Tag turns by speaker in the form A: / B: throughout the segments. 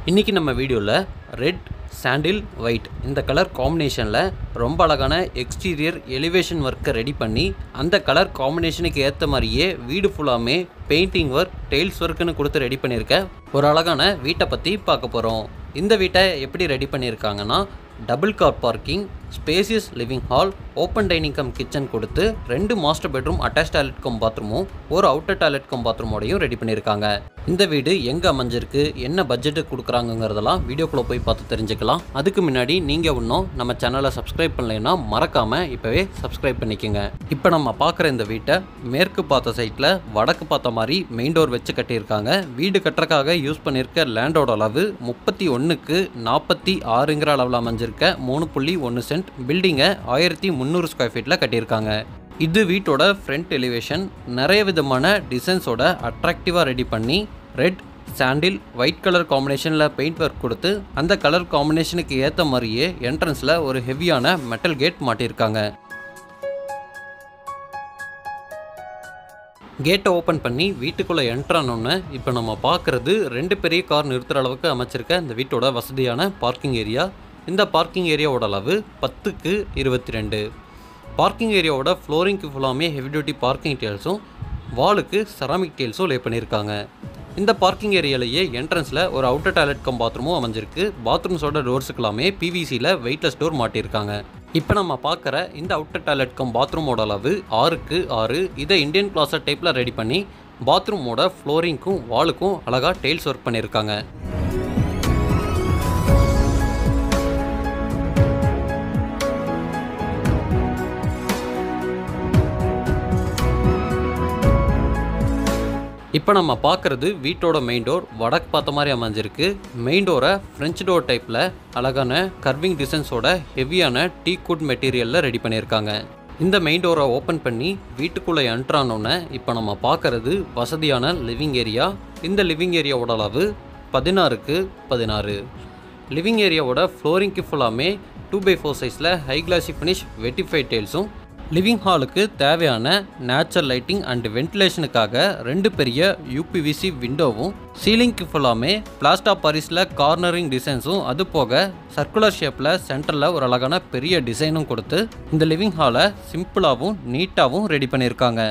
A: இன்றைக்கி நம்ம வீடியோவில் ரெட் சாண்டில் ஒயிட் இந்த கலர் காம்பினேஷனில் ரொம்ப அழகான எக்ஸ்டீரியர் எலிவேஷன் ஒர்க்கை ரெடி பண்ணி அந்த கலர் காம்பினேஷனுக்கு ஏற்ற மாதிரியே வீடு ஃபுல்லாமே பெயிண்டிங் ஒர்க் டெயில்ஸ் ஒர்க்குன்னு கொடுத்து ரெடி பண்ணியிருக்க ஒரு அழகான வீட்டை பற்றி பார்க்க போகிறோம். இந்த வீட்டை எப்படி ரெடி பண்ணியிருக்காங்கன்னா double car parking, spacious living hall, open dining cum kitchen கொடுத்து 2 master bedroom attach toilet cum பாத்ரூமும் ஒரு அவுட்டர் டாய்லெட் கம் பாத்ரூமோடையும் ரெடி பண்ணியிருக்காங்க. இந்த வீடு எங்கே அமைஞ்சிருக்கு, என்ன பட்ஜெட்டு கொடுக்குறாங்கிறதெல்லாம் வீடியோக்குள்ளே போய் பார்த்து தெரிஞ்சுக்கலாம். அதுக்கு முன்னாடி நீங்கள் இன்னும் நம்ம சேனலை சப்ஸ்கிரைப் பண்ணலைன்னா மறக்காமல் இப்போவே சப்ஸ்கிரைப் பண்ணிக்கோங்க. இப்போ நம்ம பார்க்குற இந்த வீட்டை மேற்கு பார்த்த சைட்டில் வடக்கு பார்த்த மாதிரி மெயின் டோர் வச்சு கட்டியிருக்காங்க. வீடு கட்டுறக்காக யூஸ் பண்ணியிருக்க லேண்டோட அளவு 31க்கு 46ங்கிற அளவில் அமைஞ்சிருக்க 3.1 சென்ட். பில்டிங்கை 1300 ஸ்கொயர் ஃபீட்டில் கட்டியிருக்காங்க. இது வீட்டோட ஃப்ரண்ட் எலிவேஷன். நிறைய விதமான டிசைன்ஸோட அட்ராக்டிவாக ரெடி பண்ணி ரெட் சாண்டில் ஒயிட் கலர் காம்பினேஷனில் பெயிண்ட் ஒர்க் கொடுத்து அந்த கலர் காம்பினேஷனுக்கு ஏற்ற மாதிரியே என்ட்ரன்ஸில் ஒரு ஹெவியான மெட்டல் கேட் மாட்டியிருக்காங்க. கேட்டை ஓப்பன் பண்ணி வீட்டுக்குள்ளே என்ட்ரானோன்னு இப்போ நம்ம பார்க்குறது 2 பெரிய கார் நிறுத்துகிற அளவுக்கு அமைச்சிருக்க இந்த வீட்டோட வசதியான பார்க்கிங் ஏரியா. இந்த பார்க்கிங் ஏரியாவோட அளவு 10க்கு 22. பார்க்கிங் ஏரியாவோட ஃப்ளோரிங்க்கு ஃபுல்லாமே ஹெவி டியூட்டி பார்க்கிங் டெயில்ஸும் வாலுக்கு செராமிக் டெயில்ஸும் லே பண்ணியிருக்காங்க. இந்த பார்க்கிங் ஏரியாலேயே என்ட்ரன்ஸில் ஒரு அவுட்டர் டாய்லெட் கம் பாத்ரூமும் அமைஞ்சிருக்கு. பாத்ரூம்ஸோட டோர்ஸுக்கெல்லாமே பிவிசியில் வெயிட்லெஸ் டோர் மாட்டியிருக்காங்க. இப்போ நம்ம பார்க்குற இந்த அவுட்டர் டாய்லெட் கம் பாத்ரூமோட அளவு 6க்கு 6. இதை இந்தியன் கிளாஸட் டைப்பில் ரெடி பண்ணி பாத்ரூமோட ஃப்ளோரிங்க்கும் வாலுக்கும் அழகாக டெயில்ஸ் ஒர்க் பண்ணியிருக்காங்க. இப்போ நம்ம பார்க்குறது வீட்டோட மெயின் டோர் வடக்கு பார்த்த மாதிரி அமைஞ்சிருக்கு. மெயின் டோரை ஃப்ரெஞ்ச் டோர் டைப்பில் அழகான கர்விங் டிசைன்ஸோட ஹெவியான டீ குட் மெட்டீரியலில் ரெடி பண்ணியிருக்காங்க. இந்த மெயின் டோரை ஓப்பன் பண்ணி வீட்டுக்குள்ளே என்ட்ரானோன்னே இப்போ நம்ம பார்க்குறது வசதியான லிவிங் ஏரியா. இந்த லிவிங் ஏரியாவோட அளவு 16க்கு 16. லிவிங் ஏரியாவோட ஃப்ளோரிங்க்கு ஃபுல்லாமே 2x4 சைஸில் ஹை கிளாசி ஃபினிஷ் வெட்டிஃபைட் டைல்ஸும் லிவிங் ஹாலுக்கு தேவையான நேச்சுரல் லைட்டிங் அண்ட் வென்டிலேஷனுக்காக 2 பெரிய யூபிவிசி விண்டோவும் சீலிங்க்கு ஃபுல்லாமே பிளாஸ்டர் பாரிஸில் கார்னரிங் டிசைன்ஸும் அது போக சர்க்குலர் ஷேப்பில் சென்டரில் ஒரு அழகான பெரிய டிசைனும் கொடுத்து இந்த லிவிங் ஹாலை சிம்பிளாகவும் நீட்டாகவும் ரெடி பண்ணியிருக்காங்க.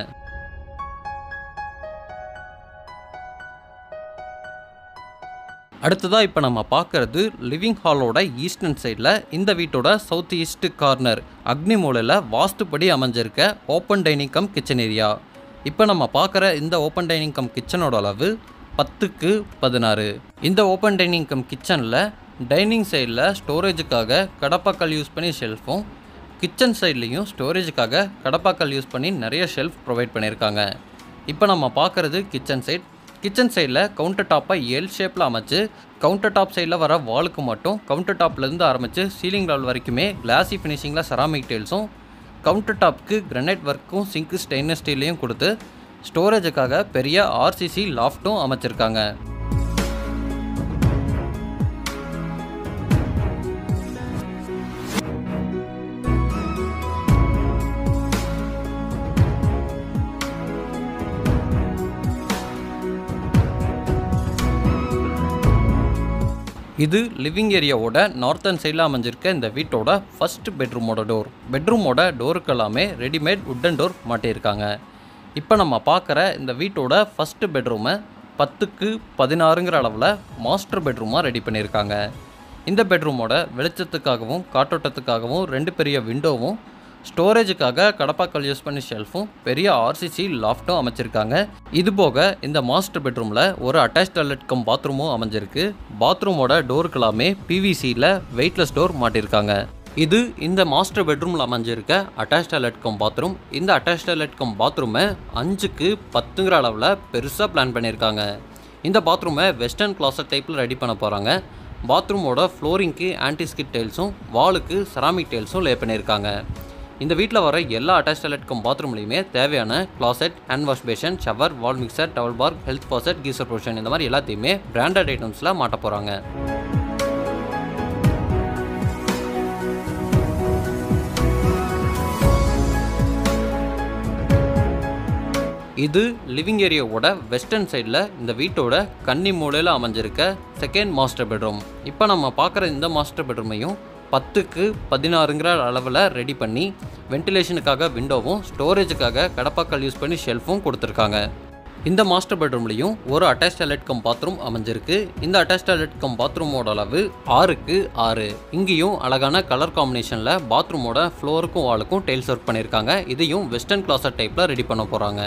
A: அடுத்ததாக இப்போ நம்ம பார்க்குறது லிவிங் ஹாலோட ஈஸ்டர்ன் சைடில் இந்த வீட்டோட சவுத் ஈஸ்ட் கார்னர் அக்னி மூலையில் வாஸ்துப்படி அமைஞ்சிருக்க open dining cum kitchen area. இப்போ நம்ம பார்க்குற இந்த ஓப்பன் டைனிங் கம் கிச்சனோட அளவு 10க்கு 16. இந்த ஓப்பன் டைனிங் கம் கிச்சனில் டைனிங் சைடில் ஸ்டோரேஜுக்காக கடப்பாக்கல் யூஸ் பண்ணி ஷெல்ஃபும் கிச்சன் சைட்லேயும் ஸ்டோரேஜுக்காக கடப்பாக்கல் யூஸ் பண்ணி நிறைய ஷெல்ஃப் ப்ரொவைட் பண்ணியிருக்காங்க. இப்போ நம்ம பார்க்குறது கிச்சன் சைட். கிச்சன் சைடில் கவுண்டர் டாப்பை எல் ஷேப்பில் அமைச்சு கவுண்டர் டாப் சைடில் வர வாலுக்கு மட்டும் கவுண்டர் டாப்லேருந்து ஆரம்பித்து சீலிங் லெவல் வரைக்குமே கிளாசி ஃபினிஷிங்கில் செராமிக் டைல்ஸும் கவுண்டர் டாப்புக்கு கிரானைட் ஒர்க்கும் சிங்க் ஸ்டெயின்லெஸ் ஸ்டீலையும் கொடுத்து ஸ்டோரேஜுக்காக பெரிய ஆர்சிசி லாஃப்ட்டும் அமைச்சிருக்காங்க. இது லிவிங் ஏரியாவோட நார்த்தன் சைடில் அமைஞ்சிருக்க இந்த வீட்டோட ஃபர்ஸ்ட் பெட்ரூமோட டோர். பெட்ரூமோட டோருக்கெல்லாமே ரெடிமேட் உட்டன் டோர் மாட்டியிருக்காங்க. இப்போ நம்ம பார்க்குற இந்த வீட்டோட ஃபஸ்ட்டு பெட்ரூமை 10க்கு 16ங்கிற அளவில் மாஸ்டர் பெட்ரூமாக ரெடி பண்ணியிருக்காங்க. இந்த பெட்ரூமோட வெளிச்சத்துக்காகவும் காற்றோட்டத்துக்காகவும் 2 பெரிய விண்டோவும் ஸ்டோரேஜுக்காக கடப்பாக்கல் யூஸ் பண்ணி ஷெல்ஃபும் பெரிய ஆர்சிசி லாஃப்ட்டும் அமைச்சிருக்காங்க. இது போக இந்த மாஸ்டர் பெட்ரூமில் ஒரு அட்டாச் டாய்லெட் கம் பாத்ரூமும் அமைஞ்சிருக்கு. பாத்ரூமோட டோருக்கெல்லாமே பிவிசியில் வெயிட்லெஸ் டோர் மாட்டியிருக்காங்க. இது இந்த மாஸ்டர் பெட்ரூமில் அமைஞ்சிருக்க அட்டாச் டாய்லெட் கம் பாத்ரூம். இந்த அட்டாச் டாய்லெட் கம் பாத்ரூமை 5க்கு 10ங்கிற அளவில் பெருசாக பிளான் பண்ணியிருக்காங்க. இந்த பாத்ரூமை வெஸ்டர்ன் கிளாஸட் டைப்பில் ரெடி பண்ண போகிறாங்க. பாத்ரூமோட ஃப்ளோரிங்க்கு ஆன்டிஸ்கிட் டைல்ஸும் வாலுக்கு செராமிக் டைல்ஸும் லே பண்ணியிருக்காங்க. இந்த வீட்டில் வர எல்லா அட்டாச் டாய்லெட் கம் பாத்ரூம்லையுமே தேவையான closet, hand wash basin, shower, wall mixer, towel bar, health faucet, geyser provision இந்த மாதிரி எல்லாத்தையுமே பிராண்டட் ஐட்டம்ஸில் மாட்ட போகிறாங்க. இது லிவிங் ஏரியாவோட வெஸ்டர்ன் சைடில் இந்த வீட்டோட கன்னி மூலையில் அமைஞ்சிருக்க செகண்ட் மாஸ்டர் பெட்ரூம். இப்போ நம்ம பார்க்குற இந்த மாஸ்டர் பெட்ரூமையும் 10க்கு 16ங்கிற அளவில் ரெடி பண்ணி வென்டிலேஷனுக்காக விண்டோவும் ஸ்டோரேஜுக்காக கடப்பாக்கல் யூஸ் பண்ணி ஷெல்ஃபும் கொடுத்துருக்காங்க. இந்த மாஸ்டர் பெட்ரூம்லையும் ஒரு அட்டாச் டாய்லெட் கம் பாத்ரூம் அமைஞ்சிருக்கு. இந்த அட்டாச் டாய்லெட் கம் பாத்ரூமோட அளவு 6க்கு 6. இங்கேயும் அழகான கலர் காம்பினேஷனில் பாத்ரூமோட ஃப்ளோருக்கும் வாலுக்கும் டைல்ஸ் ஒர்க் பண்ணியிருக்காங்க. இதையும் வெஸ்டர்ன் கிளாஸட் டைப்பில் ரெடி பண்ண போகிறாங்க.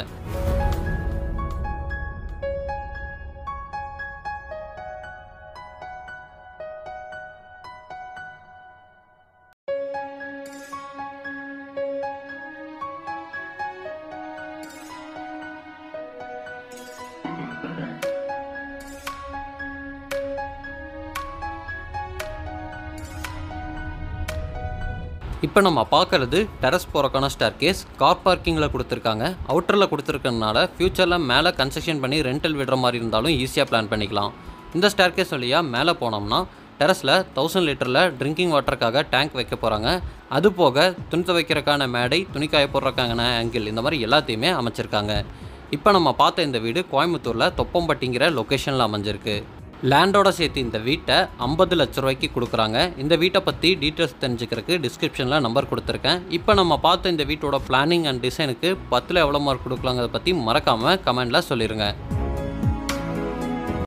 A: இப்போ நம்ம பார்க்குறது டெரஸ் போகிறக்கான ஸ்டேர் கேஸ். கார் பார்க்கிங்கில் கொடுத்துருக்காங்க. அவுட்டரில் கொடுத்துருக்கனால ஃப்யூச்சரில் மேலே கன்ஸ்ட்ரக்ஷன் பண்ணி ரெண்டல் விடுற மாதிரி இருந்தாலும் ஈஸியாக பிளான் பண்ணிக்கலாம். இந்த ஸ்டேர் கேஸ் வழியாக மேலே போனோம்னா டெரஸில் 1000 லிட்டரில் ட்ரிங்கிங் வாட்டருக்காக டேங்க் வைக்க போகிறாங்க. அது போக துணி துவைக்கிறக்கான மேடை, துணி காய போடுறக்கான ஆங்கிள், இந்த மாதிரி எல்லாத்தையுமே அமைச்சிருக்காங்க. இப்போ நம்ம பார்த்த இந்த வீடு கோயம்புத்தூரில் தொப்பம்பட்டிங்கிற லொக்கேஷனில் அமைஞ்சிருக்கு. லேண்டோட சேர்த்து இந்த வீட்டை 50 லட்ச ரூபாய்க்கு கொடுக்குறாங்க. இந்த வீட்டை பற்றி டீட்டெயில்ஸ் தெரிஞ்சுக்கிறதுக்கு டிஸ்கிரிப்ஷனில் நம்பர் கொடுத்துருக்கேன். இப்போ நம்ம பார்த்த இந்த வீட்டோட பிளானிங் அண்ட் டிசைனுக்கு 10ல் எவ்வளோ மார்க் கொடுக்கலாங்கிறத பற்றி மறக்காமல் கமெண்டில் சொல்லிடுங்க.